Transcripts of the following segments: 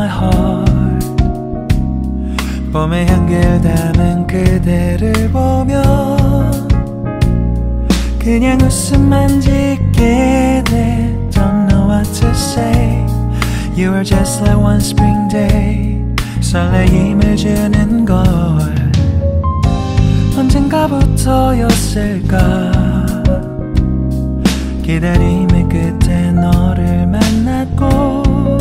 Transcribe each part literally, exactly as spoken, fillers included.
my heart. 봄의 향기를 담은 그대를 보며 그냥 웃음만 짓게 돼. Don't know what to say. You were just like one spring day. 설레임을 주는 걸 언젠가부터였을까. 기다림의 끝에 너를 만났고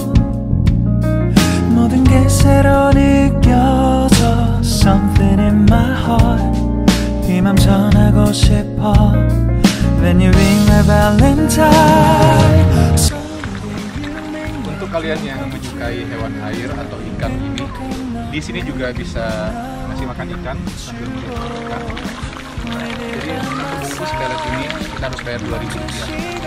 모든 게 새로 느껴져. Something in my heart. 이 맘 전하고 싶어. When you ring my valentine. Untuk kalian yang menyukai hewan air atau ikan ini, di sini juga bisa masih makan ikan sambil menikmati ikan. Jadi satu bungkus karet ini kita harus bayar dua ribu rupiah.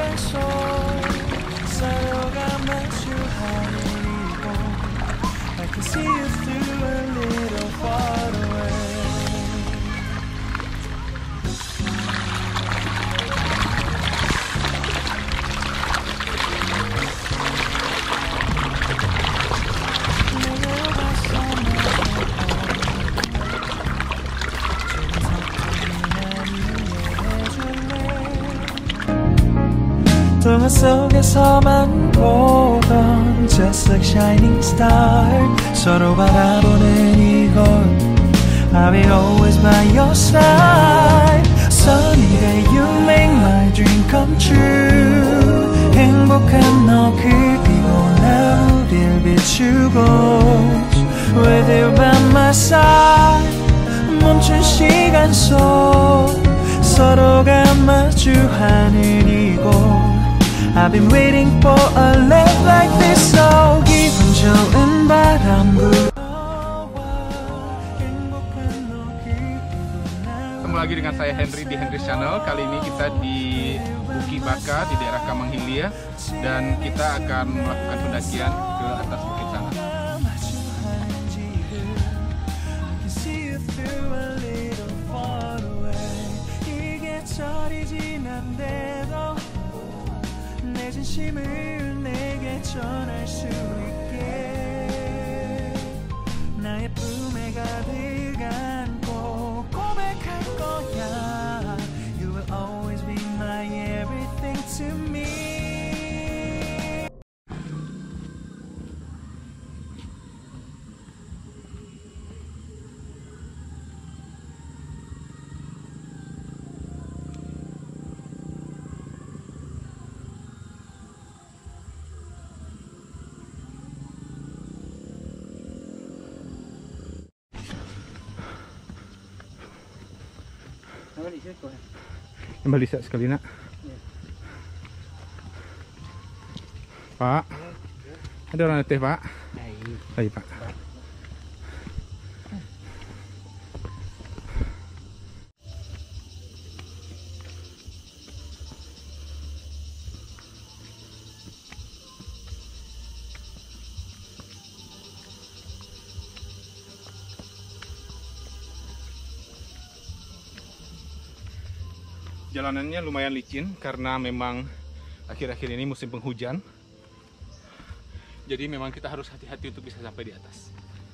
동화 속에서만 보던 Just like shining star. 서로 바라보는 이곳 I'll be always by your side. Sunny day you make my dream come true. 행복한 너 그리고 나 우릴 비추고 With you by my side. 멈춘 시간 속 서로가 마주하는 이곳 I've been waiting for a love like this. So 기분 좋은 바람 불어와. Ketemu lagi dengan saya Henry di Henry's Channel. Kali ini kita di Bukit Baka di daerah Kamanghilia dan kita akan melakukan pendakian ke atas bukit sana. 내 진심을 내게 전할 수 있게 나의 품에 가득 안고 고백할 거야. You will always be my everything to me. Kembali sekali nak. Pak, ada orang letih pak? Baik pak. Jalanannya lumayan licin karena memang akhir-akhir ini musim penghujan. Jadi memang kita harus hati-hati untuk bisa sampai di atas.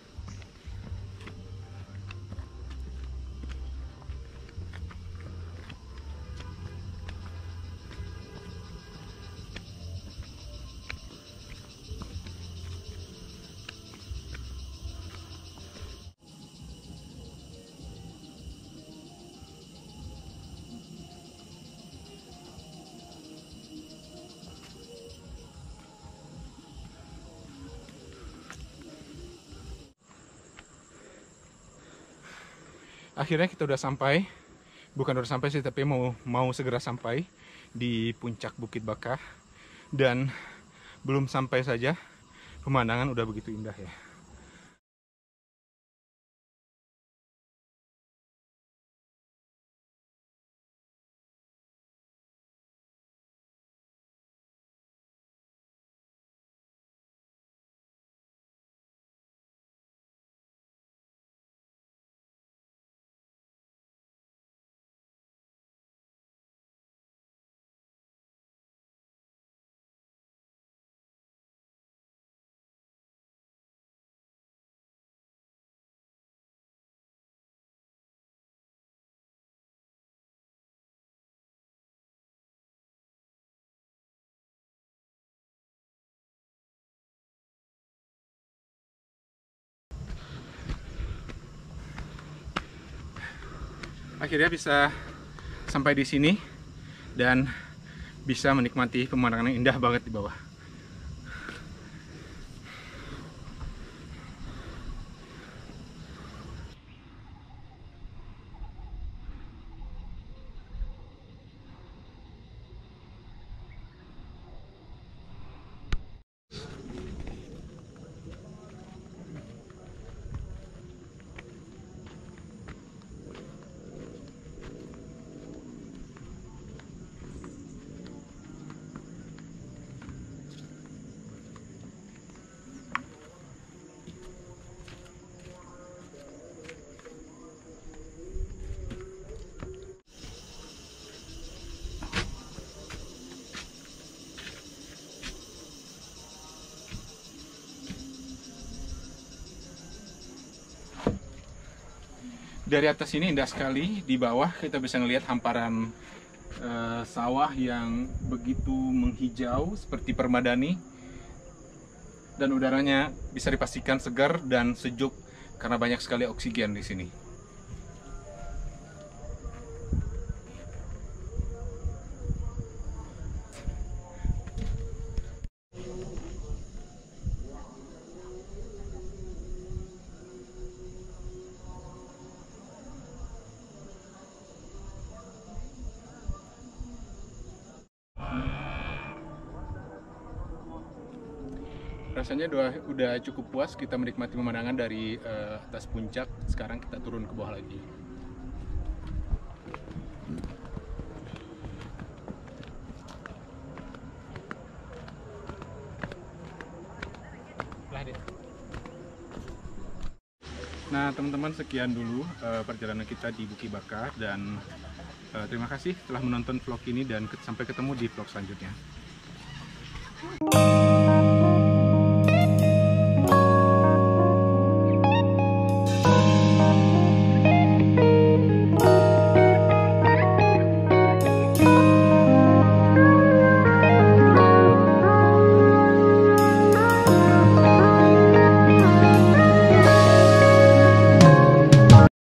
Akhirnya kita udah sampai, bukan udah sampai sih, tapi mau mau segera sampai di puncak Bukit Baka. Dan belum sampai saja, pemandangan udah begitu indah ya. akhirnya bisa sampai di sini dan bisa menikmati pemandangan yang indah banget di bawah. Dari atas ini indah sekali, di bawah kita bisa melihat hamparan uh, sawah yang begitu menghijau seperti permadani, dan udaranya bisa dipastikan segar dan sejuk karena banyak sekali oksigen di sini. Rasanya udah, udah cukup puas kita menikmati pemandangan dari uh, atas puncak. Sekarang kita turun ke bawah lagi. Nah teman-teman, sekian dulu uh, perjalanan kita di Bukit Baka, dan uh, terima kasih telah menonton vlog ini, dan sampai ketemu di vlog selanjutnya.